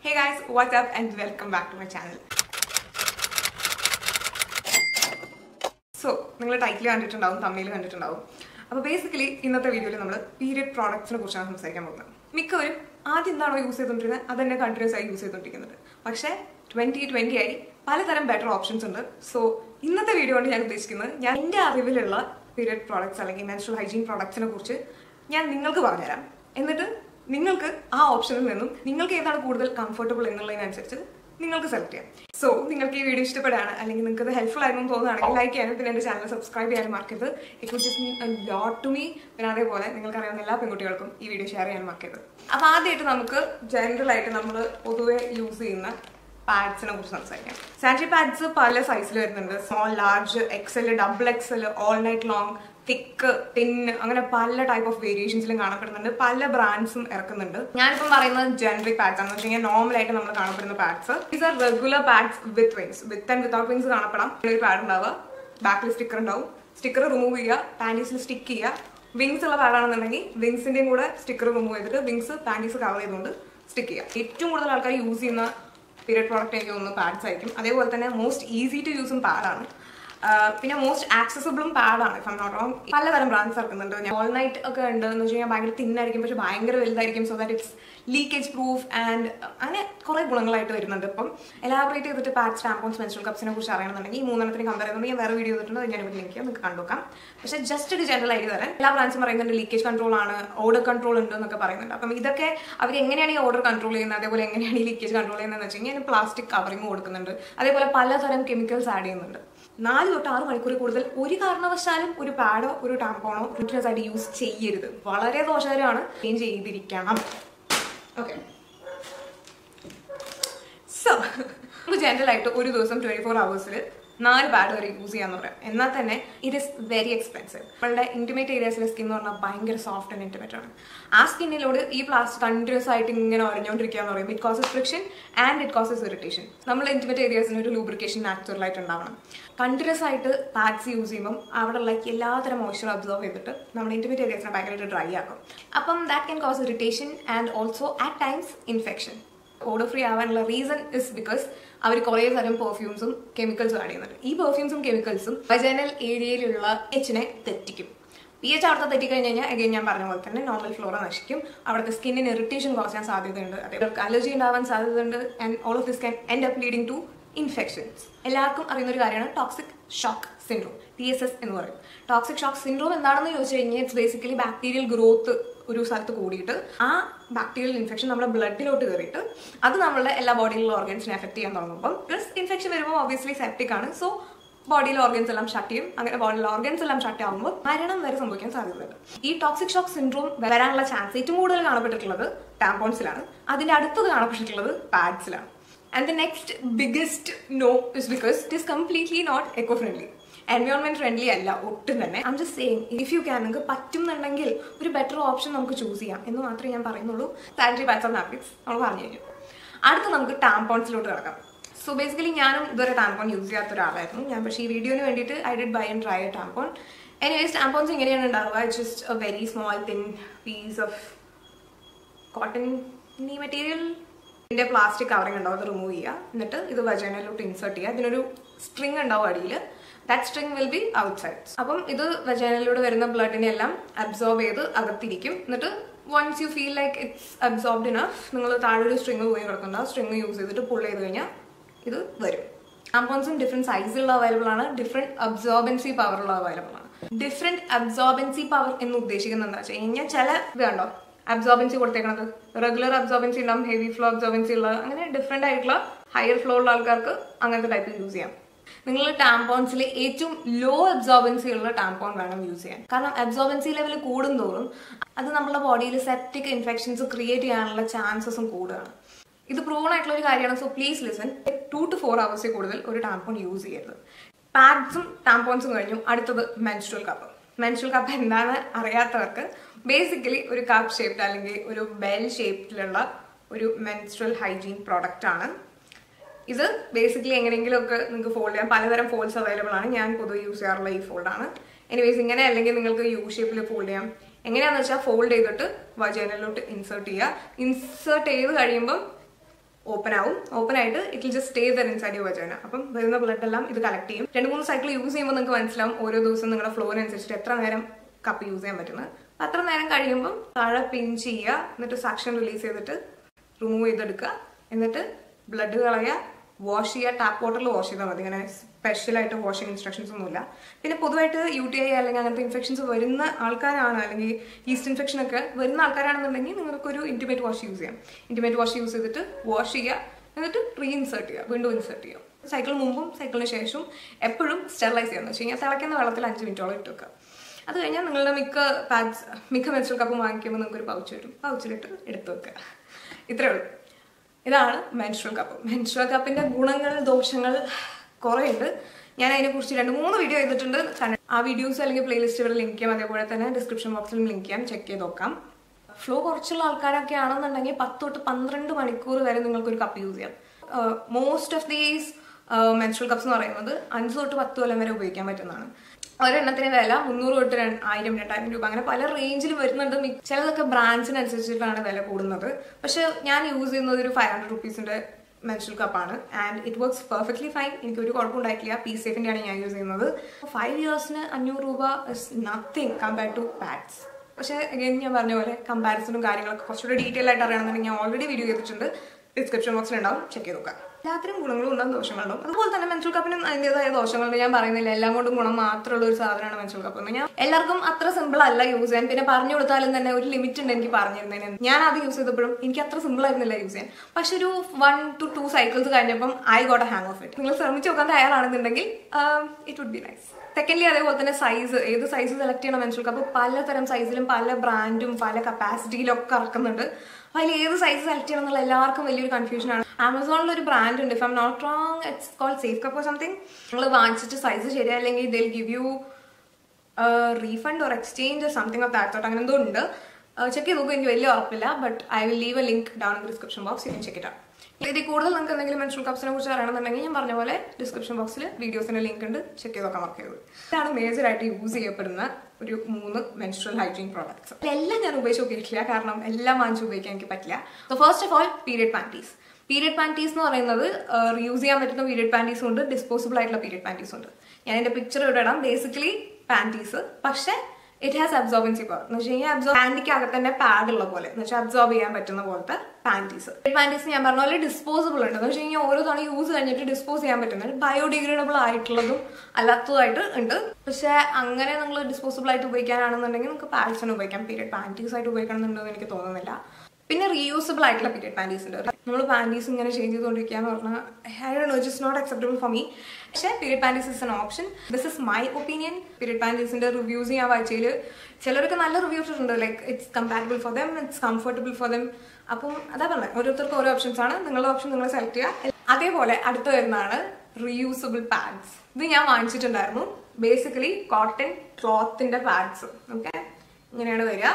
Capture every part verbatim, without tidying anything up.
Hey guys, what's up and welcome back to my channel. So, you will title and thumbnail. So basically, in this video, we will period products. We will use continuous use But twenty twenty, there are better options. So, in this video, I will use period products or menstrual hygiene products. I will use നിങ്ങൾക്ക് ആ ഓപ്ഷനിൽ നിന്നും നിങ്ങൾക്ക് ഏതാണ് കൂടുതൽ comfortable എന്നുള്ളതിനനുസരിച്ച് നിങ്ങൾക്ക് select ചെയ്യാം. So നിങ്ങൾക്ക് ഈ വീഡിയോ ഇഷ്ടപ്പെടാണ് അല്ലെങ്കിൽ നിങ്ങൾക്ക് ഇത് ഹെൽപ്ഫുൾ ആയിരുന്നു തോന്നുകയാണെങ്കിൽ ലൈക്ക് ചെയ്യാനും പിന്നെ എൻ്റെ ചാനൽ സബ്സ്ക്രൈബ് ചെയ്യാനും മറക്കരുത്. It will just mean a lot to me. പിന്നെ അതേപോലെ നിങ്ങൾക്ക് അറിയാവുന്ന എല്ലാ പെൺകുട്ടികൾക്കും ഈ വീഡിയോ ഷെയർ ചെയ്യാനും മറക്കരുത്. അപ്പോൾ ആദ്യമായിട്ട് നമുക്ക് ജനറൽ ആയിട്ട് നമ്മൾ പൊതുവെ യൂസ് ചെയ്യുന്ന പാഡ്സിനെ കുറിച്ച് സംസാരിക്കാം. സാനിറ്ററി പാഡ്സ് പല സൈസിൽ വരുന്നുണ്ട്. Small, large, XL, double XL, all night long, thick, thin, അങ്ങനെ പല ടൈപ്പ് ഓഫ് വേരിയേഷൻസിലും കാണപ്പെടുന്നുണ്ട്. പല ബ്രാൻഡ്സും ഇറക്കുന്നുണ്ട്. ഞാനിപ്പം പറയുന്നത് ജനറിക് പാഡ്സ് ആണെന്ന് വെച്ച് കഴിഞ്ഞാൽ നോർമൽ ആയിട്ട് നമ്മൾ കാണപ്പെടുന്ന pads. These are regular pads with wings. With and without wings കാണപ്പെടാം. ഒരു പാഡ് ഉണ്ടാവുക, ബാക്കിൽ സ്റ്റിക്കർ ഉണ്ടാവും. സ്റ്റിക്കർ റിമൂവ് ചെയ്യുക, പാൻറ്റീസിൽ സ്റ്റിക്ക് ചെയ്യുക. വിങ്സ് ഉള്ള പാഡാണെന്നുണ്ടെങ്കിൽ വിങ്സിന്റെയും കൂടെ സ്റ്റിക്കർ റിമൂവ് ചെയ്തിട്ട് വിങ്സ് പാൻറ്റീസ് കവർ ചെയ്തുകൊണ്ട് സ്റ്റിക്ക് ചെയ്യുക. ഏറ്റവും കൂടുതൽ ആൾക്കാർ യൂസ് ചെയ്യുന്ന പീരിയഡ് പ്രോഡക്റ്റ് എനിക്ക് തോന്നുന്നു പാഡ്സ് ആയിരിക്കും. അതേപോലെ തന്നെ മോസ്റ്റ് ഈസി ടു യൂസും പാഡാണ്. പിന്നെ മോസ്റ്റ് ആക്സസിബിളും പാഡാണ്. ഇപ്പം നോട്ട് റോങ്. പലതരം ബ്രാൻഡ്സ് ഇറക്കുന്നുണ്ട്. ഓൾ നൈറ്റ് ഒക്കെ ഉണ്ട് എന്ന് വെച്ച് കഴിഞ്ഞാൽ ഭയങ്കര തിന്നായിരിക്കും, പക്ഷെ ഭയങ്കര വലുതായിരിക്കും. So that it's leakage proof and അങ്ങനെ കുറേ ഗുണങ്ങളായിട്ട് വരുന്നുണ്ട്. ഇപ്പം എലാബറേറ്റ് ചെയ്തിട്ട് പാഡ്സ്, ടാമ്പോൺസ്, മെൻസ്ട്രുവൽ കപ്സിനെ കുറിച്ച് അറിയണമെന്നുണ്ടെങ്കിൽ ഈ മൂന്നെണ്ണത്തിന് കമ്പയർ ചെയ്യുന്നത് ഞാൻ വേറെ വീഡിയോ ചെയ്തിട്ടുണ്ട്. അത് ഞാൻ ഇവിടെ ലിങ്ക് ചെയ്യാം, നിങ്ങൾക്ക് കണ്ടുനോക്കാം. പക്ഷേ ജസ്റ്റ് ഒരു ജനറൽ ആയിട്ട് തരാൻ എല്ലാ ബ്രാൻഡ്സും പറയുന്നുണ്ട് ലീക്കേജ് കൺട്രോൾ ആണ്, ഓർഡർ കൺട്രോൾ ഉണ്ട് എന്നൊക്കെ പറയുന്നുണ്ട്. അപ്പം ഇതൊക്കെ അവർ എങ്ങനെയാണ് ഈ ഓർഡർ കൺട്രോൾ ചെയ്യുന്നത്, അതേപോലെ എങ്ങനെയാണ് ഈ ലീക്കേജ് കൺട്രോൾ ചെയ്യുന്നതെന്ന് വെച്ച് കഴിഞ്ഞാൽ പ്ലാസ്റ്റിക് കവറിങ് കൊടുക്കുന്നുണ്ട്. അതേപോലെ പലതരം കെമിക്കൽസ് ആഡ് ചെയ്യുന്നുണ്ട്. നാല് തൊട്ട് ആറ് മണിക്കൂർ കൂടുതൽ ഒരു കാരണവശാലും ഒരു പാഡോ ഒരു ടാമ്പോണോ കണ്ടിന്യൂസ് ആയിട്ട് യൂസ് ചെയ്യരുത്. വളരെ ദോഷകരമാണ്. ചേഞ്ച് ചെയ്തിരിക്കണം. ഓക്കെ, സോ നമുക്ക് ജനറൽ ആയിട്ട് ഒരു ദിവസം ട്വന്റി ഫോർ അവേഴ്സിൽ നാല് പാഡ് വരെ യൂസ് ചെയ്യാന്ന് പറയാം. എന്നാൽ തന്നെ ഇറ്റ് ഇസ് വെരി എക്സ്പെൻസീവ്. നമ്മളുടെ ഇന്റിമേറ്റ് ഏരിയാസിലെ സ്കിൻ എന്ന് പറഞ്ഞാൽ ഭയങ്കര സോഫ്റ്റ് ആൻഡ് ഇന്റിമേറ്റ് ആണ്. ആ സ്കിന്നിലോട് ഈ പ്ലാസ്റ്റിക് കണ്ടിന്യൂസ് ആയിട്ട് ഇങ്ങനെ ഉറഞ്ഞുകൊണ്ടിരിക്കുക എന്ന് പറയും. It causes friction and it causes irritation. നമ്മൾ ഇന്റിമേറ്റ് ഏരിയാസിന് ഒരു ലൂബ്രിക്കേഷൻ നാച്ചുറൽ ആയിട്ട് ഉണ്ടാവണം. കണ്ടിന്യൂസ് ആയിട്ട് പാഡ്സ് യൂസ് ചെയ്യുമ്പോൾ അവിടെ ഉള്ള എല്ലാത്തരം മോയ്സ്ചർ അബ്സോർവ് ചെയ്തിട്ട് നമ്മുടെ ഇന്റിമേറ്റ് ഏരിയാസിനെ ഭയങ്കരമായിട്ട് ഡ്രൈ ആക്കും. അപ്പം that can cause irritation and also at times infection. Odour free ആവാനുള്ള റീസൺ ഇസ് ബിക്കോസ് അവർ കുറേ തരം പെർഫ്യൂംസും കെമിക്കൽസും ആഡ് ചെയ്യുന്നുണ്ട്. ഈ പെർഫ്യൂംസും കെമിക്കൽസും വജൈനൽ ഏരിയയിലുള്ള എച്ചിനെ തെറ്റിക്കും. പി എച്ച് അവിടുത്തെ തെറ്റിക്കഴിഞ്ഞ് കഴിഞ്ഞാൽ അഗൈൻ ഞാൻ പറഞ്ഞ പോലെ തന്നെ നോർമൽ ഫ്ലോറ നശിക്കും. അവിടുത്തെ സ്കിന്നിന് ഇറിറ്റേഷൻ കോസ് ചെയ്യാൻ സാധ്യതയുണ്ട്. അതേപോലെ അലർജി ഉണ്ടാവാൻ സാധ്യതയുണ്ട്. And all of this can end up leading to infections. എല്ലാവർക്കും അറിയുന്ന ഒരു കാര്യമാണ് toxic shock syndrome, T S S എന്ന് പറയും. ടോക്സിക് ഷോക്ക് സിൻഡ്രോം എന്താണെന്ന് ചോദിച്ചു കഴിഞ്ഞാൽ ഇറ്റ്സ് ബേസിക്കലി ബാക്ടീരിയൽ ഗ്രോത്ത് ഒരു സ്ഥലത്ത് കൂടിയിട്ട് ആ ബാക്ടീരിയൽ ഇൻഫെക്ഷൻ നമ്മുടെ ബ്ലഡിലോട്ട് കയറിയിട്ട് അത് നമ്മളുടെ എല്ലാ ബോഡിയിലുള്ള ഓർഗൻസിനെ എഫക്ട് ചെയ്യാൻ തുടങ്ങുമ്പോൾ പ്ലസ് ഇൻഫെക്ഷൻ വരുമ്പോൾ ഒബ്വിയസ്ലി സെപ്റ്റിക് ആണ്. സോ ബോഡിയിലെ ഓർഗൻസ് എല്ലാം ഷട്ട് ചെയ്യും. അങ്ങനെ ബോഡിയിലെ ഓർഗൻസ് എല്ലാം ഷട്ട് ആകുമ്പോൾ മരണം വരെ സംഭവിക്കാൻ സാധ്യതയുണ്ട്. ഈ ടോക്സിക് ഷോക്ക് സിൻഡ്രോം വരാനുള്ള ചാൻസ് ഏറ്റവും കൂടുതൽ കാണപ്പെട്ടിട്ടുള്ളത് ടാമ്പോൺസിലാണ്. അതിന്റെ അടുത്തത് കാണപ്പെട്ടിട്ടുള്ളത് പാഡ്സിലാണ്. And the next biggest no is because it is completely not eco friendly, environment friendly അല്ല ഒട്ടും തന്നെ. I am just saying if you can, നിങ്ങൾക്ക് പറ്റുന്നുണ്ടെങ്കിൽ ഒരു ബെറ്റർ ഓപ്ഷൻ നമുക്ക് ചൂസ് ചെയ്യാം എന്ന് മാത്രമേ ഞാൻ പറയുന്നുള്ളൂ. സാനിറ്ററി പാഡ്സ് ആൻഡ് നാപ്കിൻസ് നമ്മൾ പറഞ്ഞു കഴിഞ്ഞു. അടുത്ത് നമുക്ക് ടാമ്പോൺസിലോട്ട് കിടക്കാം. സോ ബേസിക്കലി ഞാനും ഇതുവരെ ടാമ്പോൺ യൂസ് ചെയ്യാത്ത ഒരാളായിരുന്നു ഞാൻ. പക്ഷേ ഈ വീഡിയോന് വേണ്ടിയിട്ട് I did buy and try a tampon. Anyways tampons എങ്ങനെയാണ് ഉണ്ടാവുക? It's just a very small thin piece of cotton ഈ മെറ്റീരിയൽ. ഇതിന്റെ പ്ലാസ്റ്റിക് കവറിങ് ഉണ്ടാവും, അത് റിമൂവ് ചെയ്യുക. എന്നിട്ട് ഇത് വജൈനയിലോട്ട് ഇൻസേർട്ട് ചെയ്യുക. ഇതിനൊരു സ്ട്രിങ് ഉണ്ടാവും അടിയിൽ. That string will be outside. അപ്പം ഇത് വജൈനയിലൂടെ വരുന്ന ബ്ലഡിനെ എല്ലാം അബ്സോർബ് ചെയ്ത് അകത്തിരിക്കും. എന്നിട്ട് once you feel like it's absorbed enough, നിങ്ങൾ താഴെ ഒരു സ്ട്രിങ് പോയി കിടക്കുന്ന സ്ട്രിങ് യൂസ് ചെയ്തിട്ട് പുൾ ചെയ്ത് കഴിഞ്ഞാൽ ഇത് വരും. ടാമ്പോൺസും ഡിഫറെന്റ് സൈസിലുള്ള അവൈലബിൾ ആണ്. ഡിഫറെന്റ് അബ്സോർബൻസി പവറുള്ള അവൈലബിൾ ആണ്. ഡിഫറെന്റ് അബ്സോർബൻസി പവർ എന്ന് ഉദ്ദേശിക്കുന്നത് എന്താ വെച്ച് കഴിഞ്ഞാൽ ചില ഇത് കണ്ടോ അബ്സോർബൻസി കൊടുത്തേക്കണത് റെഗുലർ അബ്സോർബൻസി ഉണ്ടാവും, ഹെവി ഫ്ലോ അബ്സോർബൻസി ഉള്ള, അങ്ങനെ ഡിഫറെന്റ് ആയിട്ടുള്ള ഹയർ ഫ്ലോ ഉള്ള ആൾക്കാർക്ക് അങ്ങനത്തെ ടൈപ്പ് യൂസ് ചെയ്യാം. നിങ്ങൾ ടാമ്പോൺസിൽ ഏറ്റവും ലോ അബ്സോർബൻസി ഉള്ള ടാമ്പോൺ വേണം യൂസ് ചെയ്യാൻ. കാരണം അബ്സോർബൻസി ലെവൽ കൂടുന്തോറും അത് നമ്മുടെ ബോഡിയിൽ സെപ്റ്റിക് ഇൻഫെക്ഷൻസ് ക്രിയേറ്റ് ചെയ്യാനുള്ള ചാൻസസും കൂടുകയാണ്. ഇത് പ്രൂവൺ ആയിട്ടുള്ള ഒരു കാര്യമാണ്. So please listen, two to four അവേഴ്സിൽ കൂടുതൽ ഒരു ടാമ്പോൺ യൂസ് ചെയ്യരുത്. പാഡ്സും ടാമ്പോൺസും കഴിഞ്ഞു. അടുത്തത് മെൻസ്ട്രുവൽ കപ്പ്. മെൻസ്ട്രുവൽ കപ്പ് എന്താണെന്ന് അറിയാത്തവർക്ക് ബേസിക്കലി ഒരു കപ്പ് ഷേപ്ഡ് അല്ലെങ്കിൽ ഒരു ബെൽ ഷേപ്പിലുള്ള ഒരു മെൻസ്ട്രുവൽ ഹൈജീൻ പ്രോഡക്റ്റ് ആണ്. ഇത് ബേസിക്കലി എങ്ങനെയെങ്കിലും ഒക്കെ നിങ്ങൾക്ക് ഫോൾഡ് ചെയ്യാം. പലതരം ഫോൾഡ്സ് അവൈലബിൾ ആണ്. ഞാൻ പൊതുവെ യൂസ് ചെയ്യാറുള്ള ഈ ഫോൾഡാണ്. എനിവേസ് ഇങ്ങനെ അല്ലെങ്കിൽ നിങ്ങൾക്ക് യു ഷേപ്പിൽ ഫോൾഡ് ചെയ്യാം. എങ്ങനെയാണെന്ന് വെച്ചാൽ ഫോൾഡ് ചെയ്തിട്ട് വജൈനയിലോട്ട് ഇൻസേർട്ട് ചെയ്യുക. ഇൻസേർട്ട് ചെയ്ത് കഴിയുമ്പം ഓപ്പൺ ആവും. ഓപ്പൺ ആയിട്ട് it will just stay there inside your vagina. അപ്പം വരുന്ന ബ്ലഡ് എല്ലാം ഇത് കളക്ട് ചെയ്യും. രണ്ട് മൂന്ന് സൈക്കിൾ യൂസ് ചെയ്യുമ്പോൾ നിങ്ങൾക്ക് മനസ്സിലാവും ഓരോ ദിവസം നിങ്ങളുടെ ഫ്ലോറിനനുസരിച്ചിട്ട് എത്ര നേരം കപ്പ് യൂസ് ചെയ്യാൻ പറ്റുന്നത്. അത്ര നേരം കഴിയുമ്പം താഴെ പിൻ ചെയ്യുക, എന്നിട്ട് സക്ഷൻ റിലീസ് ചെയ്തിട്ട് റിമൂവ് ചെയ്തെടുക്കുക, എന്നിട്ട് ബ്ലഡ് കളയുക, വാഷ് ചെയ്യുക. ടാപ്പ് വാട്ടറിൽ വാഷ് ചെയ്താൽ മതി. ഇങ്ങനെ സ്പെഷ്യലായിട്ട് വാഷിംഗ് ഇൻസ്ട്രക്ഷൻസ് ഒന്നുമില്ല. പിന്നെ പൊതുവായിട്ട് യു ടി ഐ അല്ലെങ്കിൽ അങ്ങനത്തെ ഇൻഫെക്ഷൻസ് വരുന്ന ആൾക്കാരാണ്, അല്ലെങ്കിൽ ഈസ്റ്റ് ഇൻഫെക്ഷൻ ഒക്കെ വരുന്ന ആൾക്കാരാണെന്നുണ്ടെങ്കിൽ നിങ്ങൾക്കൊരു ഇന്റിമേറ്റ് വാഷ് യൂസ് ചെയ്യാം. ഇന്റിമേറ്റ് വാഷ് യൂസ് ചെയ്തിട്ട് വാഷ് ചെയ്യുക, എന്നിട്ട് റീ ഇൻസേർട്ട് ചെയ്യുക, വീണ്ടും ഇൻസേർട്ട് ചെയ്യുക. സൈക്കിൾ മുമ്പും സൈക്കിളിന് ശേഷവും എപ്പോഴും സ്റ്റെറിലൈസ് ചെയ്യാന്ന് വെച്ച് കഴിഞ്ഞാൽ തിളയ്ക്കുന്ന വെള്ളത്തിൽ അഞ്ച് മിനിറ്റോളം ഇട്ട് വെക്കുക. അത് കഴിഞ്ഞാൽ നിങ്ങളുടെ മിക്ക പാഡ്സ് മിക്ക മെൻസ്ട്രൽ കപ്പ് വാങ്ങിക്കുമ്പോൾ നിങ്ങൾക്ക് ഒരു പൗച്ച് വരും, പൗച്ചിലിട്ട് എടുത്ത് വെക്കുക. ഇത്രേ ഉള്ളൂ. ഇതാണ് മെൻസ്ട്രൽ കപ്പ്. മെൻസ്ട്രൽ കപ്പിന്റെ ഗുണങ്ങൾ ദോഷങ്ങൾ കുറേ ഉണ്ട്. ഞാൻ അതിനെക്കുറിച്ച് രണ്ട് മൂന്ന് വീഡിയോ ചെയ്തിട്ടുണ്ട്. ആ വീഡിയോസ് അല്ലെങ്കിൽ പ്ലേലിസ്റ്റുകൾ ലിങ്ക് ചെയ്യാം, അതേപോലെ തന്നെ ഡിസ്ക്രിപ്ഷൻ ബോക്സിലും ലിങ്ക് ചെയ്യാം, ചെക്ക് ചെയ്ത് നോക്കാം. ഫ്ലോ കുറച്ചുള്ള ആൾക്കാരൊക്കെ ആണെന്നുണ്ടെങ്കിൽ പത്ത് തൊട്ട് പന്ത്രണ്ട് മണിക്കൂർ വരെ നിങ്ങൾക്കൊരു കപ്പ് യൂസ് ചെയ്യാം. Most of these menstrual cups എന്ന് പറയുന്നത് അഞ്ച് തൊട്ട് പത്ത് കൊല്ലം വരെ ഉപയോഗിക്കാൻ പറ്റുന്നതാണ്. ഒരെണ്ണത്തിന് വില മുന്നൂറ് തൊട്ട് ആയിരം രണ്ടായിരം രൂപ അങ്ങനെ പല റേഞ്ചിൽ വരുന്നുണ്ട്. ചിലതൊക്കെ ബ്രാൻഡ്സിനനുസരിച്ചിട്ടാണ് വില കൂടുന്നത്. പക്ഷെ ഞാൻ യൂസ് ചെയ്യുന്നത് ഒരു ഫൈവ് ഹൺഡ്രഡ് റുപ്പീസിന്റെ മെൻസ്ട്രൽ കപ്പാണ്. And it works perfectly fine. എനിക്ക് ഒരു കുഴപ്പമുണ്ടായിട്ടില്ല. പി സേഫിന്റെ ആണ് ഞാൻ യൂസ് ചെയ്യുന്നത്. ഫൈവ് ഇയേഴ്സിന് അഞ്ഞൂറ് രൂപ is nothing compared to pads. പക്ഷേ അഗൈൻ ഞാൻ പറഞ്ഞ പോലെ കമ്പാരിസണും കാര്യങ്ങളൊക്കെ കുറച്ചുകൂടി ഡീറ്റെയിൽ ആയിട്ട് അറിയണമെന്നുണ്ടെങ്കിൽ ഞാൻ ഓൾറെഡി വീഡിയോ ചെയ്തിട്ടുണ്ട്, ഡിസ്ക്രിപ്ഷൻ ബോക്സിൽ ഉണ്ടാവും, ചെക്ക് ചെയ്ത് നോക്കാം. എല്ലാത്തിനും ഗുണങ്ങളും ഉണ്ടാവും ദോഷങ്ങളുണ്ടാവും. അതുപോലെ തന്നെ മെൻസ്ട്രൽ കപ്പിനും അതിൻ്റെതായ ദോഷങ്ങളുണ്ട്. ഞാൻ പറയുന്നില്ല എല്ലാം കൊണ്ടും ഗുണം മാത്രമുള്ള ഒരു സാധനമാണ് മെൻസ്ട്രൽ കപ്പ് എന്ന്. ഞാൻ എല്ലാവർക്കും അത്ര സിമ്പിൾ അല്ല യൂസ് ചെയ്യാൻ. പിന്നെ പറഞ്ഞു കൊടുത്താലും തന്നെ ഒരു ലിമിറ്റ് ഉണ്ട് എനിക്ക് പറഞ്ഞിരുന്നതിന്. ഞാൻ അത് യൂസ് ചെയ്തപ്പോഴും എനിക്ക് അത്ര സിമ്പിൾ ആയിരുന്നില്ല യൂസ് ചെയ്യാൻ. പക്ഷെ ഒരു വൺ ടു ടു സൈക്കിൾസ് കഴിഞ്ഞപ്പം I got a hang of it. നിങ്ങൾ ശ്രമിച്ച് നോക്കാൻ തയ്യാറാണെന്നുണ്ടെങ്കിൽ it would be nice. Secondly അതേപോലെ തന്നെ സൈസ്, ഏത് സൈസ് സെലക്ട് ചെയ്യണം മെൻസ്ട്രൽ കപ്പ് പലതരം സൈസിലും പല ബ്രാൻഡും പല കപ്പാസിറ്റിയിലും ഒക്കെ ഇറക്കുന്നുണ്ട്. അതിൽ ഏത് സൈസ് സെലക്ട് ചെയ്യണം എന്നുള്ള എല്ലാവർക്കും വലിയൊരു കൺഫ്യൂഷൻ ആണ്. ആമസോണിൽ ഒരു ബ്രാൻഡ് ഉണ്ട്, if I am not wrong, it's called safe cup or something. നിങ്ങൾ വാങ്ങിച്ചിട്ട് സൈസ് ശരിയല്ലെങ്കിൽ they'll give you refund or exchange or something of that sort. അങ്ങനെ എന്തോ ഉണ്ട്. ചെക്ക് ചെയ്ത് നോക്കും, എനിക്ക് വലിയ ഉറപ്പില്ല. But I will leave a link down in description box, you can check it out. ഇതിൽ കൂടുതൽ നിങ്ങൾക്ക് എന്തെങ്കിലും മെൻസ്ട്രൽ കപ്സിനെ കുറിച്ച് അറിയണമെന്നുണ്ടെങ്കിൽ ഞാൻ പറഞ്ഞ പോലെ ഡിസ്ക്രിപ്ഷൻ ബോക്സിൽ വീഡിയോസിന്റെ ലിങ്ക് ഉണ്ട്, ചെക്ക് ചെയ്തൊക്കെ വർക്ക് ചെയ്തത്. ഇതാണ് മേജറായിട്ട് യൂസ് ചെയ്യപ്പെടുന്ന ഒരു മൂന്ന് മെൻസ്ട്രൽ ഹൈജീൻ പ്രോഡക്ട്സ്. എല്ലാം ഞാൻ ഉപയോഗിച്ച് നോക്കിയിട്ടില്ല, കാരണം എല്ലാം വാങ്ങിച്ച് ഉപയോഗിക്കാൻ എനിക്ക് പറ്റില്ല. So first of all period panties. Period panties എന്ന് പറയുന്നത് യൂസ് ചെയ്യാൻ പറ്റുന്ന പീരിയഡ് പാൻറ്റീസും ഉണ്ട്, ഡിസ്പോസിബിൾ ആയിട്ടുള്ള പീരിയഡ് പാൻറ്റീസും ഉണ്ട്. ഞാൻ എൻ്റെ പിക്ചർ ഇവിടെ ഇടാം. ബേസിക്കലി പാൻറ്റീസ്, പക്ഷേ ഇറ്റ് ഹാസ് അബ്സോർബൻസി പവർ എന്ന് വെച്ച് കഴിഞ്ഞാൽ അബ്സോർബ് പാൻറ്റിക്ക് അകത്ത് തന്നെ പാഡ് ഉള്ള പോലെ എന്ന് വെച്ചാൽ അബ്സോർബ് ചെയ്യാൻ പറ്റുന്ന പോലത്തെ പാൻറ്റീസ്. പാൻറ്റീസ് ഞാൻ പറഞ്ഞ പോലെ ഡിസ്പോസിബിൾ ഉണ്ട് എന്ന് വെച്ച് കഴിഞ്ഞാൽ ഓരോ തവണ യൂസ് കഴിഞ്ഞിട്ട് ഡിസ്പോസ് ചെയ്യാൻ പറ്റുന്നത് ബയോഡിഗ്രേഡബിൾ ആയിട്ടുള്ളതും അല്ലാത്തതായിട്ട് ഉണ്ട്. പക്ഷെ അങ്ങനെ നിങ്ങൾ ഡിസ്പോസിബിൾ ആയിട്ട് ഉപയോഗിക്കാനാണെന്നുണ്ടെങ്കിൽ നിങ്ങൾക്ക് പാഡ്സിന് ഉപയോഗിക്കാം. പീരിയഡ് പാൻറ്റീസ് ആയിട്ട് ഉപയോഗിക്കണമെന്നുണ്ടെന്ന് എനിക്ക് തോന്നുന്നില്ല. പിന്നെ റീയൂസബിൾ ആയിട്ടുള്ള പീരിയഡ് പാൻറ്റീസ് ഉണ്ട്. നമ്മൾ പാൻറ്റീസ് ഇങ്ങനെ ചേഞ്ച് ചെയ്തുകൊണ്ടിരിക്കുക എന്ന് പറഞ്ഞാൽ I don't know, it's not acceptable for me. പക്ഷേ period panties is an option. This is my opinion. Period പാൻറ്റീസിന്റെ റിവ്യൂസ് ഞാൻ വായിച്ചതിൽ ചിലർക്ക് നല്ല റിവ്യൂസ് ഉണ്ട്, like it's compatible for them, it's comfortable for them. അപ്പം അതാ പറഞ്ഞത്, ഓരോരുത്തർക്കും ഓരോ ഓപ്ഷൻസ് ആണ്. നിങ്ങളുടെ ഓപ്ഷൻ നിങ്ങൾ സെലക്ട് ചെയ്യുക. അതേപോലെ അടുത്ത് വരുന്നതാണ് റീയൂസബിൾ പാഡ്സ്. ഇത് ഞാൻ വാങ്ങിച്ചിട്ടുണ്ടായിരുന്നു. ബേസിക്കലി കോട്ടൺ ക്ലോത്തിന്റെ പാഡ്സ്. ഓക്കെ, ഇങ്ങനെയാണ് വരിക.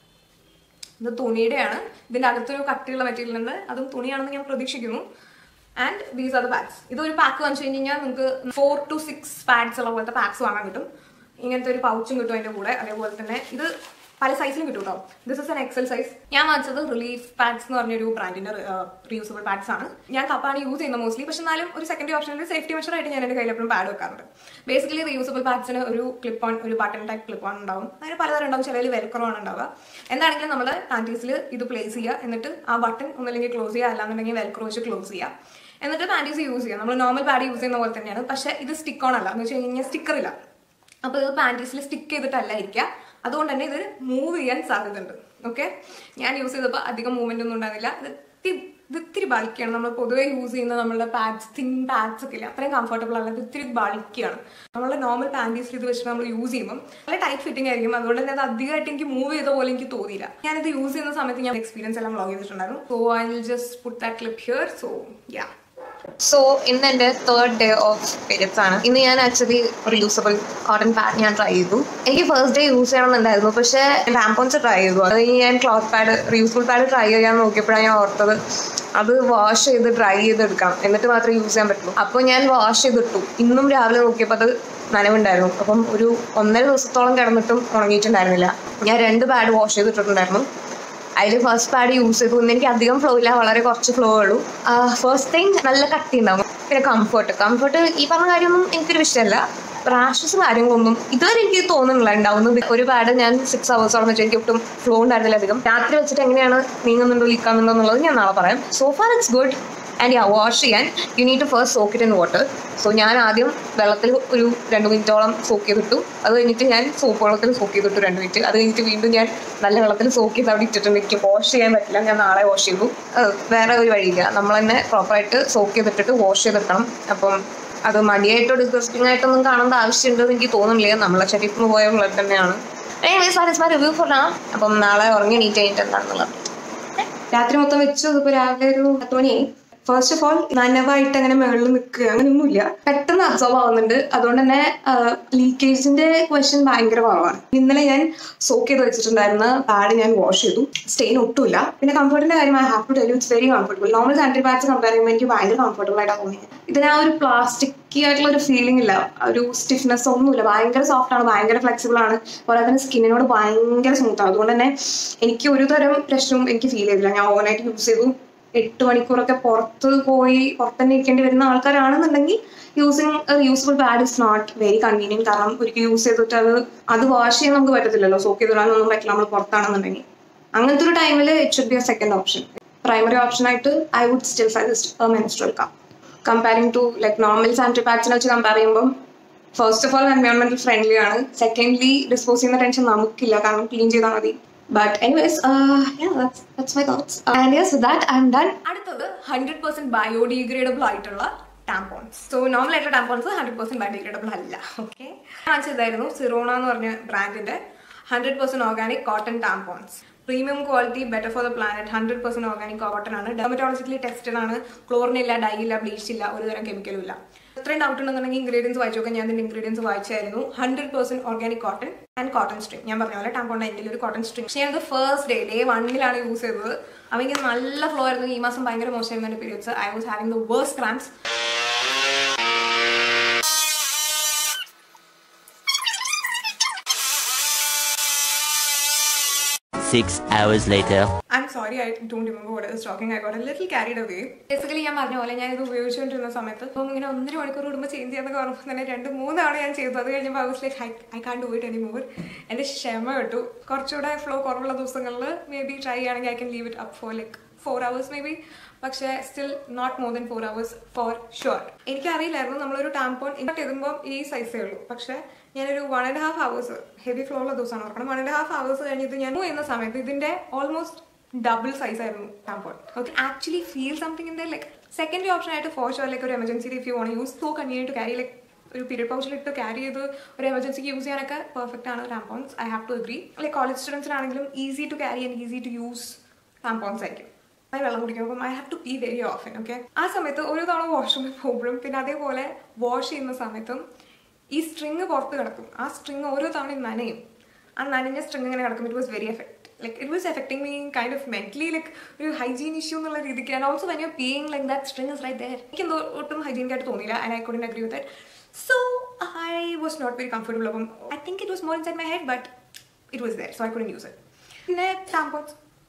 ഇത് തുണിയുടെയാണ്. ഇതിന്റെ അകത്തൊരു കട്ടിയുള്ള മെറ്റീരിയൽ ഉണ്ട്, അതും തുണിയാണെന്ന് ഞാൻ പ്രതീക്ഷിക്കുന്നു. And these are the pads. ഇതൊരു പാക്ക് വാങ്ങിച്ചു കഴിഞ്ഞ് കഴിഞ്ഞാൽ നിങ്ങൾക്ക് ഫോർ ടു സിക്സ് പാഡ്സ് ഉള്ള പോലത്തെ പാക്സ് വാങ്ങാൻ കിട്ടും. ഇങ്ങനത്തെ ഒരു പൗച്ചും കിട്ടും അതിന്റെ കൂടെ. അതേപോലെ തന്നെ ഇത് പല സൈസിലും കിട്ടും കേട്ടോ. This is an XL size. ഞാൻ വാങ്ങിച്ചത് റിലീഫ് പാഡ്സ് എന്ന് പറഞ്ഞൊരു ബ്രാൻഡിന്റെ റീയൂസബിൾ പാഡ്സ് ആണ്. ഞാൻ കപ്പാണ് യൂസ് ചെയ്യുന്നത് മോസ്റ്റ്ലി. പക്ഷെ എന്നാലും ഒരു സെക്കൻഡറി ഓപ്ഷനിൽ സേഫ്റ്റി മെഷർ ആയിട്ട് ഞാൻ എൻ്റെ കയ്യിൽ എപ്പോഴും പാഡ് വെക്കാറുണ്ട്. ബേസിക്കലി റീയൂസബിൾ പാഡ്സിന് ഒരു ക്ലിപ്പ് ഓൺ, ഒരു ബട്ടൺ ടൈപ്പ് ക്ലിപ്പ് ഓൺ ഉണ്ടാവും. അതിന് പലതരം ഉണ്ടാവും. ചിലതിൽ വെൽക്രോ ആണ് ഉണ്ടാവുക. എന്താണെങ്കിലും നമ്മൾ പാൻറ്റീസിൽ ഇത് പ്ലേസ് ചെയ്യുക, എന്നിട്ട് ആ ബട്ടൺ ഒന്നല്ലെങ്കിൽ ക്ലോസ് ചെയ്യുക, അല്ലാന്നുണ്ടെങ്കിൽ വെൽക്രോ വെച്ച് ക്ലോസ് ചെയ്യുക. എന്നിട്ട് പാൻറ്റീസ് യൂസ് ചെയ്യുക. നമ്മൾ നോർമൽ പാഡ് യൂസ് ചെയ്യുന്ന പോലെ തന്നെയാണ്. പക്ഷേ ഇത് സ്റ്റിക്ക് ഓൺ അല്ല. എന്ന് വെച്ച് കഴിഞ്ഞാൽ സ്റ്റിക്കർ ഇല്ല. അപ്പോൾ ഇത് പാൻറ്റീസിൽ സ്റ്റിക്ക് ചെയ്തിട്ടല്ല ഇരിക്കുക. അതുകൊണ്ട് തന്നെ ഇത് മൂവ് ചെയ്യാൻ സാധ്യതയുണ്ട്. ഓക്കെ, ഞാൻ യൂസ് ചെയ്തപ്പോൾ അധികം മൂവ്മെന്റ് ഒന്നും ഉണ്ടാകുന്നില്ല. ഇത് ഇത് ഇത്തിരി ബൾക്കിയാണ്. നമ്മൾ പൊതുവെ യൂസ് ചെയ്യുന്ന നമ്മളുടെ പാഡ്സ്, തിൻ പാഡ്സ് ഒക്കെ ഇല്ല, അത്രയും കംഫർട്ടബിൾ അല്ല. ഇത് ഇത്തിരി ബൾക്കിയാണ്. നമ്മളുടെ നോർമൽ പാൻറ്റീസിൽ ഇത് വെച്ചിട്ട് നമ്മൾ യൂസ് ചെയ്യുമ്പോൾ നല്ല ടൈറ്റ് ഫിറ്റിംഗ് ആയിരിക്കും. അതുകൊണ്ട് തന്നെ അത് അധികമായിട്ട് എനിക്ക് മൂവ് ചെയ്ത പോലെ എനിക്ക് തോന്നിയില്ല. ഞാനിത് യൂസ് ചെയ്യുന്ന സമയത്ത് ഞാൻ എക്സ്പീരിയൻസ് എല്ലാം വ്ലോഗ് ചെയ്തിട്ടുണ്ടായിരുന്നു. So I will just put that clip here. So yeah, so ഇന്ന് എൻ്റെ തേർഡ് ഡേ ഓഫ് പീരിയഡ്സ് ആണ്. ഇന്ന് ഞാൻ ആക്ച്വലി റീയൂസബിൾ കോട്ടൺ പാഡ് ഞാൻ ട്രൈ ചെയ്തു. എനിക്ക് ഫസ്റ്റ് ഡേ യൂസ് ചെയ്യണമെന്നുണ്ടായിരുന്നു, പക്ഷേ ടാമ്പോൺസ് ട്രൈ ചെയ്തു. അത് കഴിഞ്ഞ് ഞാൻ cloth pad, reusable pad try ചെയ്യാൻ നോക്കിയപ്പോഴാണ് ഞാൻ ഓർത്തത് അത് വാഷ് ചെയ്ത് ഡ്രൈ ചെയ്തെടുക്കാം, എന്നിട്ട് മാത്രമേ യൂസ് ചെയ്യാൻ പറ്റുള്ളൂ. അപ്പോൾ ഞാൻ വാഷ് ചെയ്തിട്ടു. ഇന്നും രാവിലെ നോക്കിയപ്പോൾ അത് നനവുണ്ടായിരുന്നു. അപ്പം ഒരു ഒന്നര ദിവസത്തോളം കിടന്നിട്ടും ഉണങ്ങിയിട്ടുണ്ടായിരുന്നില്ല. ഞാൻ രണ്ട് പാഡ് വാഷ് ചെയ്തിട്ടുണ്ടായിരുന്നു. അതിൽ ഫസ്റ്റ് പാഡ് യൂസ് ചെയ്തു. എനിക്ക് അധികം ഫ്ലോ ഇല്ല, വളരെ കുറച്ച് ഫ്ലോ ഉള്ളൂ. ഫസ്റ്റ് തിങ് നല്ല കട്ടി ഉണ്ടാവും. പിന്നെ കംഫർട്ട് കംഫർട്ട് ഈ പറഞ്ഞ കാര്യമൊന്നും എനിക്കൊരു വിഷയമല്ല. റാഷസ് കാര്യങ്ങളൊന്നും ഇതുവരെ എനിക്ക് തോന്നുന്നില്ല ഉണ്ടാവുന്നത്. ഒരു പാഡ് ഞാൻ സിക്സ് ഹവേഴ്സോളം വെച്ചാൽ എനിക്ക് ഒട്ടും ഫ്ലോ ഉണ്ടായിരുന്നില്ല അധികം. രാത്രി വെച്ചിട്ട് എങ്ങനെയാണ് നീങ്ങുന്നുണ്ടോ ലീക്കാകുന്നുണ്ടോ എന്നുള്ളത് ഞാൻ നാളെ പറയാം. So far it's good. And yeah wash ചെയ്യാൻ you need to first soak it in water. So ഞാൻ ആദ്യം വെള്ളത്തിൽ ഒരു രണ്ട് മിനിറ്റോളം സോക്ക് ചെയ്തിട്ടു. അത് കഴിഞ്ഞിട്ട് ഞാൻ സോപ്പ് വെള്ളത്തിൽ സോക്ക് ചെയ്തിട്ടു രണ്ട് മിനിറ്റ്. അത് കഴിഞ്ഞിട്ട് വീണ്ടും ഞാൻ നല്ല വെള്ളത്തിൽ സോക്ക് ചെയ്ത് അവിടെ ഇട്ടിട്ടുണ്ട്. എനിക്ക് വാഷ് ചെയ്യാൻ പറ്റില്ല, ഞാൻ നാളെ വാഷ് ചെയ്തു. വേറെ ഒരു വഴിയില്ല, നമ്മൾ തന്നെ പ്രോപ്പറായിട്ട് സോക്ക് ചെയ്തിട്ടിട്ട് വാഷ് ചെയ്തെടുക്കണം. അപ്പം അത് മടിയായിട്ടോ ഡിസ്കസ്റ്റിംഗ് ആയിട്ടൊന്നും കാണേണ്ട ആവശ്യമുണ്ടെന്ന് എനിക്ക് തോന്നുന്നില്ല. നമ്മളെ ശരീരത്തിന് പോയ ബ്ലഡ് തന്നെയാണ്. റിവ്യൂ ഫോർ നാ. അപ്പം നാളെ ഉറങ്ങി എണീറ്റ് കഴിഞ്ഞിട്ട് എന്താണെന്നുള്ളത് രാത്രി മൊത്തം വെച്ചു. ഇതിപ്പോൾ രാവിലെ ഒരു പത്ത് മണിയായി. ഫസ്റ്റ് ഓഫ് ഓൾ നനവായിട്ട് അങ്ങനെ മുകളിൽ നിൽക്കുക അങ്ങനെയൊന്നുമില്ല, പെട്ടെന്ന് അബ്സോർവ് ആവുന്നുണ്ട്. അതുകൊണ്ട് തന്നെ ലീക്കേജിന്റെ ക്വസ്റ്റ്യൻ ഭയങ്കര കുറവാണ്. ഇന്നലെ ഞാൻ സോക്ക് ചെയ്ത് വെച്ചിട്ടുണ്ടായിരുന്ന പാഡ് ഞാൻ വാഷ് ചെയ്തു, സ്റ്റെയിൻ ഒട്ടുമില്ല. പിന്നെ കംഫർട്ടിന്റെ കാര്യം I have to tell you it's very comfortable. Normal sanitary pads compare ചെയ്യുമ്പോൾ എനിക്ക് ഭയങ്കര കംഫർട്ടബിൾ ആയിട്ടാണ് തോന്നിയത്. ഇതിന് ആ ഒരു പ്ലാസ്റ്റിക് ആയിട്ടുള്ള ഒരു ഫീലിംഗ് ഇല്ല, ഒരു സ്റ്റിഫ്നെസ് ഒന്നുമില്ല. ഭയങ്കര സോഫ്റ്റ് ആണ്, ഭയങ്കര ഫ്ലെക്സിബിൾ ആണ്. അതുപോലെ തന്നെ സ്കിന്നിനോട് ഭയങ്കര സ്മൂത്ത് ആണ്. അതുകൊണ്ട് തന്നെ എനിക്ക് ഒരു തരം പ്രശ്നവും എനിക്ക് ഫീൽ ചെയ്തില്ല. ഞാൻ ഓവനായിട്ട് യൂസ് ചെയ്തു. എട്ട് മണിക്കൂറൊക്കെ പുറത്ത് പോയി പുറത്ത് തന്നെ ഇരിക്കേണ്ടി വരുന്ന ആൾക്കാരാണെന്നുണ്ടെങ്കിൽ using useful pad is not very convenient. കാരണം ഒരിക്കൽ യൂസ് ചെയ്തിട്ട് അത് അത് വാഷ് ചെയ്യാൻ നമുക്ക് പറ്റത്തില്ലല്ലോ, സോക്ക് ചെയ്തിടാനൊന്നും പറ്റില്ല നമ്മൾ പുറത്താണെന്നുണ്ടെങ്കിൽ. അങ്ങനത്തെ ഒരു ടൈമിൽ it should be a second option. Primary option ആയിട്ട് I would still suggest a menstrual cup. Comparing to like normal sanitary പാഡ്സിനെ വെച്ച് കമ്പയർ ചെയ്യുമ്പോൾ ഫസ്റ്റ് ഓഫ് ഓൾ എൻവയോൺമെന്റൽ ഫ്രണ്ട്ലി ആണ്. സെക്കൻഡ്ലി ഡിസ്പോസ് ചെയ്യുന്ന ടെൻഷൻ നമുക്കില്ല, കാരണം ക്ലീൻ ചെയ്താൽ മതി. But anyways, uh, yeah, that's that's my thoughts. Uh, and yes, with that I'm done. അടുത്തത് ഹൺഡ്രഡ് പെർസെന്റ് ബയോഡിഗ്രേഡബിൾ ആയിട്ടുള്ള ടാമ്പോൺസ്. സോ നോർമൽ ആയിട്ടുള്ള ടാമ്പോൺസ് ഹൺഡ്രഡ് പെർസെന്റ് ബയോഡിഗ്രേഡബിൾ അല്ല. ഓക്കെ, കാണിച്ചതായിരുന്നു സിറോണ എന്ന് പറഞ്ഞ ബ്രാൻഡിന്റെ hundred percent organic cotton tampons. Premium quality, better for the planet, hundred percent organic cotton ആണ്. Dermatologically tested ആണ്. ക്ലോറിൻ ഇല്ല, ഡൈ ഇല്ല, ബ്ലീച്ച് ഇല്ല, ഒരു തരം കെമിക്കലും ഇല്ല. ഇത്രയും ഡൗട്ട് ഉണ്ടെന്നുണ്ടെങ്കിൽ ഇൻഗ്രീഡിയൻസ് വായിച്ചു നോക്കാൻ. ഞാൻ ഇതിന്റെ ഇൻഗ്രീഡിയൻസ് വായിച്ചായിരുന്നു. Hundred percent organic cotton and cotton string. ഞാൻ പറഞ്ഞ പോലെ ടാമ്പോണിന്റെ എൻ്റെ ഒരു കോട്ടൺ സ്ട്രിങ്. പക്ഷേ ഞാനത് ഫസ്റ്റ് ഡേ ഡേ വണ്ണിലാണ് യൂസ് ചെയ്തത്. അവഎനിക്ക് നല്ല ഫ്ലോ ആയിരുന്നു. ഈ മാസം ഭയങ്കര മോശമായിരുന്നു എൻ്റെ periods. I was having the worst cramps. Six hours later. I'm sorry, I don't remember what I was talking. I got a little carried away. Basically, ഞാൻ പറഞ്ഞ പോലെ ഞാൻ ഇത് ഉപയോഗിച്ചുകൊണ്ടിരുന്ന സമയത്ത് അപ്പം ഇങ്ങനെ ഒന്നര മണിക്കൂർ കൂടുമ്പോൾ ചേഞ്ച് ചെയ്യാന്നൊക്കെ പറഞ്ഞപ്പോൾ തന്നെ രണ്ട് മൂന്നാണ് ഞാൻ ചെയ്തത്. അത് കഴിഞ്ഞപ്പോൾ I was like, I can't do it anymore. എൻ്റെ ക്ഷമ കിട്ടു. കുറച്ചുകൂടെ ഫ്ലോ കുറവുള്ള ദിവസങ്ങളിൽ മേ ബി ട്രൈ ചെയ്യുകയാണെങ്കിൽ I can leave it up for like four hours maybe. പക്ഷേ still not more than four hours for sure. എനിക്കറിയില്ലായിരുന്നു നമ്മളൊരു ടാമ്പോൺ ഇങ്ങോട്ട് എഴുതുമ്പോൾ ഈ സൈസേ ഉള്ളൂ. പക്ഷേ ഞാനൊരു one and half hours heavy flow ഉള്ള ദിവസമാണ് ഓർക്കണം. വൺ ആൻഡ് ഹാഫ് അവേഴ്സ് കഴിഞ്ഞിട്ട് ഞാൻ മൂവ് ചെയ്യുന്ന സമയത്ത് ഇതിന്റെ ഓൾമോസ്റ്റ് ഡബിൾ സൈസ് ആയിരുന്നു tampon. Okay, actually feel something in the like secondary option ആയിട്ട് ഫോർ ഷുവർ ലൈക്ക് ഒരു emergency if you want use so convenient to carry like ഒരു period പൗച്ചിലിട്ട് ക്യാരി ചെയ്ത് ഒരു എമർജൻസിക്ക് യൂസ് ചെയ്യാനൊക്കെ പെർഫെക്റ്റ് ആണ് tampons. I have to agree. Like college സ്റ്റുഡൻസിനാണെങ്കിലും easy to carry and easy to use tampons ആയിരിക്കും. വെള്ളം കുടിക്കുമ്പോൾ I have to pee very often. Okay, ആ സമയത്ത് ഒരു തവണ വാഷ്റൂമിൽ പോകുമ്പോഴും പിന്നെ അതേപോലെ വാഷ് ചെയ്യുന്ന സമയത്തും ഈ സ്ട്രിങ് പുറത്ത് കിടക്കും. ആ സ്ട്രിങ് ഓരോ തവണയും നനയും. ആ നനഞ്ഞ സ്ട്രിങ് ഇങ്ങനെ കിടക്കും. It was very effect like it was affecting me kind of mentally like ഒരു ഹൈജീൻ ഇഷ്യൂ എന്നുള്ള രീതിക്ക്. And also when you are peeing like that string is right there. എനിക്ക് എന്തോ ഒട്ടും ഹൈജീനിക്കായിട്ട് തോന്നിയില്ല. And I couldn't agree with that. So I was not very comfortable. അപ്പം I think it was more inside my head but it was there. So I couldn't use it. പിന്നെ tampons,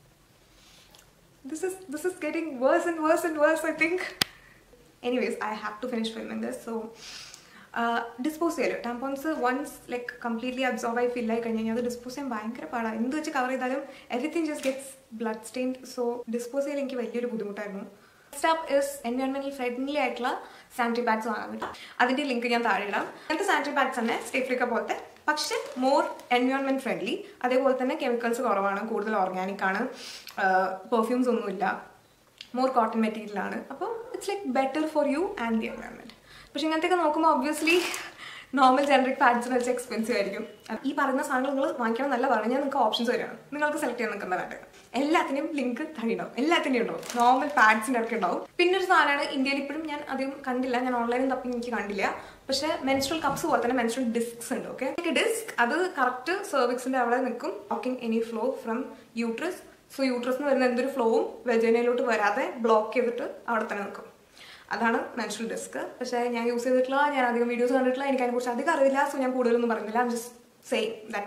This is this is getting worse and worse and worse, I think. Anyways, I have to finish filming this. So, uh, dispose cheyalo. Tampons once like completely absorb I feel like and adu dispose cheyan bhayangara paada. Endu veche cover cheyidalum everything just gets blood stained. So, dispose cheyan enki veliyoru budhimuttaayirunnu. Next up is environmental friendly aayittulla sanitary pads vaanganattu. Adinte link njan thaale idam. Anganthe sanitary pads anne Stayfreaka polathe പക്ഷെ more environment friendly. അതേപോലെ തന്നെ chemicals കുറവാണ്, കൂടുതൽ organic ആണ്, perfumes ഒന്നുമില്ല, more cotton material ആണ്. അപ്പോൾ it's like better for you and the environment. പക്ഷെ ഇങ്ങനത്തെയൊക്കെ നോക്കുമ്പോൾ ഒബ്വിയസ്ലി നോർമൽ ജനറിക് പാഡ്സിന് വെച്ച് എക്സ്പെൻസീവ് ആയിരിക്കും. ഈ പറയുന്ന സാധനങ്ങൾ നിങ്ങൾ വാങ്ങിക്കണം എന്നല്ല പറഞ്ഞു. ഞാൻ നിങ്ങൾക്ക് ഓപ്ഷൻസ് തരാണ്, നിങ്ങൾക്ക് സെലക്ട് ചെയ്യാൻ നിൽക്കുന്ന വേണ്ടത്. എല്ലാത്തിനും ലിങ്ക് താഴെ ഉണ്ടാവും, എല്ലാത്തിനും ഉണ്ടാവും. നോർമൽ പാഡ്സിൻ്റെ ഇടയ്ക്ക് ഉണ്ടാവും. പിന്നെ ഒരു സാധനമാണ് ഇന്ത്യയിൽ ഇപ്പോഴും ഞാൻ അധികം കണ്ടില്ല, ഞാൻ ഓൺലൈനിൽ തപ്പി എനിക്ക് കണ്ടില്ല. പക്ഷേ മെൻസ്ട്രൽ കപ്സ് പോലെ തന്നെ മെൻസ്ട്രൽ ഡിസ്ക്സ് ഉണ്ട്. ഓക്കെ, ഡിസ്ക് അത് കറക്റ്റ് സെർവിക്സിന്റെ അവിടെ നിൽക്കും, talking any flow from uterus. So യൂട്രസിന് വരുന്ന എന്തൊരു ഫ്ലോവും വെജൈനയിലോട്ട് വരാതെ ബ്ലോക്ക് ചെയ്തിട്ട് അവിടെ തന്നെ നിൽക്കും. അതാണ് മെൻസ്ട്രൽ ഡിസ്ക്. പക്ഷേ ഞാൻ യൂസ് ചെയ്തിട്ടില്ല, ഞാൻ അധികം വീഡിയോസ് കണ്ടിട്ടില്ല, എനിക്ക് അതിനെക്കുറിച്ച് അധികം അറിയില്ല. സോ ഞാൻ കൂടുതലൊന്നും പറയുന്നില്ല. I'm just saying that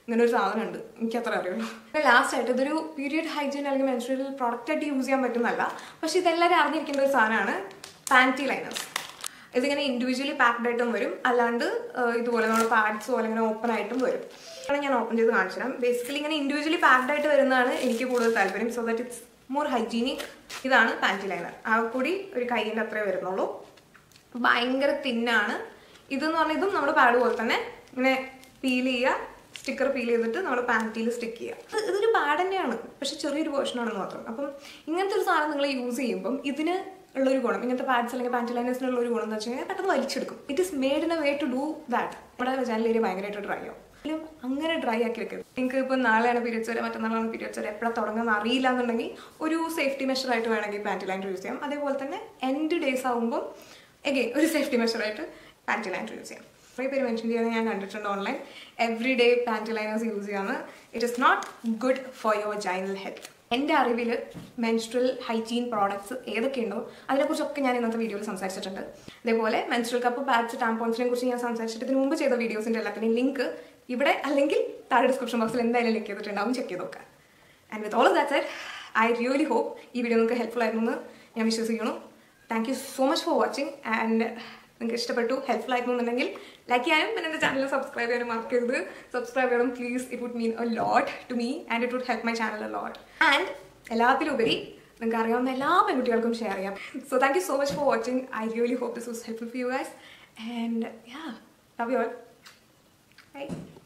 ഇങ്ങനെ ഒരു സാധനം ഉണ്ട്, എനിക്ക് അത്ര അറിയുള്ളൂ. പിന്നെ ലാസ്റ്റ് ആയിട്ട് ഇതൊരു പീരിയഡ് ഹൈജീൻ അല്ലെങ്കിൽ മെൻസ്ട്രൽ പ്രോഡക്റ്റ് ആയിട്ട് യൂസ് ചെയ്യാൻ പറ്റുന്നല്ല, പക്ഷെ ഇതെല്ലാവരും അറിഞ്ഞിരിക്കേണ്ട ഒരു സാധനമാണ് പാൻറ്റി ലൈനേഴ്സ്. ഇതിങ്ങനെ ഇൻഡിവിജ്വലി പാക്ഡ് ആയിട്ടും വരും, അല്ലാണ്ട് ഇതുപോലെ നമ്മൾ പാഡ്സ് പോലെ ഇങ്ങനെ ഓപ്പൺ ആയിട്ടും വരും. ഞാൻ ഓപ്പൺ ചെയ്ത് കാണിച്ചു തരാം. ബേസിക്കലി ഇങ്ങനെ ഇൻഡിവിജ്വലി പാക്ഡ് ആയിട്ട് വരുന്നതാണ് എനിക്ക് കൂടുതൽ താല്പര്യം, so that it's more hygienic. ഇതാണ് പാൻറ്റി ലൈനർ. ആ കൂടി ഒരു കൈയിൻ്റെ അത്രേ വരുന്നുള്ളൂ, ഭയങ്കര തിന്നാണ്. ഇതെന്ന് പറഞ്ഞാൽ ഇതും നമ്മുടെ പാഡ് പോലെ തന്നെ ഇങ്ങനെ പീൽ ചെയ്യുക, സ്റ്റിക്കർ പീൽ ചെയ്തിട്ട് നമ്മുടെ പാൻറ്റിയിൽ സ്റ്റിക്ക് ചെയ്യുക. ഇതൊരു പാഡ് തന്നെയാണ്, പക്ഷെ ചെറിയൊരു വേർഷനാണെന്ന് മാത്രം. അപ്പം ഇങ്ങനത്തെ ഒരു സാധനം നിങ്ങൾ യൂസ് ചെയ്യുമ്പം ഇതിന് ഉള്ളൊരു ഗുണം, ഇങ്ങനത്തെ പാഡ്സ് അല്ലെങ്കിൽ പാൻറ്റി ലൈനേഴ്സിനുള്ള ഒരു ഗുണം എന്ന് വെച്ച് കഴിഞ്ഞാൽ പെട്ടെന്ന് വലിച്ചെടുക്കും. It is made in a way to do that. നമ്മുടെ ചാനൽ ഏരിയ ഭയങ്കരമായിട്ട് ഡ്രൈ ആവും. അങ്ങനെ ഡ്രൈ ആക്കി വെക്കരുത്. നിങ്ങൾക്ക് ഇപ്പോൾ നാളെയാണ് പീരിയഡ്സ് വരെ മറ്റന്നാളാണ് പീരിയഡ്സ് വരെ എപ്പോഴാണ് തുടങ്ങുന്നത് അറിയില്ല എന്നുണ്ടെങ്കിൽ ഒരു സേഫ്റ്റി മെഷറായിട്ട് വേണമെങ്കിൽ പാൻറ്റി ലൈനർ യൂസ് ചെയ്യാം. അതേപോലെ തന്നെ എൻഡ് ഡേയ്സ് ആകുമ്പോൾ എഗെയിൻ ഒരു സേഫ്റ്റി മെഷറായിട്ട് പാൻറ്റി ലൈനർ യൂസ് ചെയ്യാം. കുറേ പേര് മെൻഷൻ ചെയ്യുന്നത് ഞാൻ കണ്ടിട്ടുണ്ട് online, every day panty liners use ചെയ്യാമെന്ന്. It is not good for your vaginal health. എൻ്റെ അറിവിൽ മെൻസ്ട്രൽ ഹൈജീൻ പ്രോഡക്ട്സ് ഏതൊക്കെയുണ്ടോ അതിനെക്കുറിച്ചൊക്കെ ഞാൻ ഇന്നത്തെ വീഡിയോയിൽ സംസാരിച്ചിട്ടുണ്ട്. അതേപോലെ മെൻസ്ട്രൽ കപ്പ്, പാഡ്സ്, ടാമ്പോൺസിനെ കുറിച്ച് ഞാൻ സംസാരിച്ചിട്ട് ഇതിന് മുമ്പ് ചെയ്ത വീഡിയോസിൻ്റെ എല്ലാത്തിൻ്റെയും ലിങ്ക് ഇവിടെ അല്ലെങ്കിൽ താഴെ ഡിസ്ക്രിപ്ഷൻ ബോക്സിൽ എന്തായാലും ലിങ്ക് ചെയ്തിട്ടുണ്ടാവും, ചെക്ക് ചെയ്ത് നോക്കാം. And with all of that said, I really hope ഈ വീഡിയോ നിങ്ങൾക്ക് ഹെൽപ്ഫുൾ ആയിരുന്നു എന്ന് ഞാൻ വിശ്വസിക്കുന്നു. Thank you so much for watching. And നിങ്ങൾക്ക് ഇഷ്ടപ്പെട്ടു, ഹെൽപ്ഫുൾ ആയിരുന്നു എന്നുണ്ടെങ്കിൽ ലൈക്ക് ചെയ്യാനും പിന്നെ എൻ്റെ ചാനൽ സബ്സ്ക്രൈബ് ചെയ്യാനും മറക്കരുത്. സബ്സ്ക്രൈബ് ചെയ്യണം please. It would mean a lot to me and it would help my channel a lot. And എല്ലാത്തിലുപരി നിങ്ങൾക്ക് അറിയാവുന്ന എല്ലാ പെൺകുട്ടികൾക്കും ഷെയർ ചെയ്യാം. So thank you so much for watching. I really hope this was helpful for you guys. And yeah, love you all. By.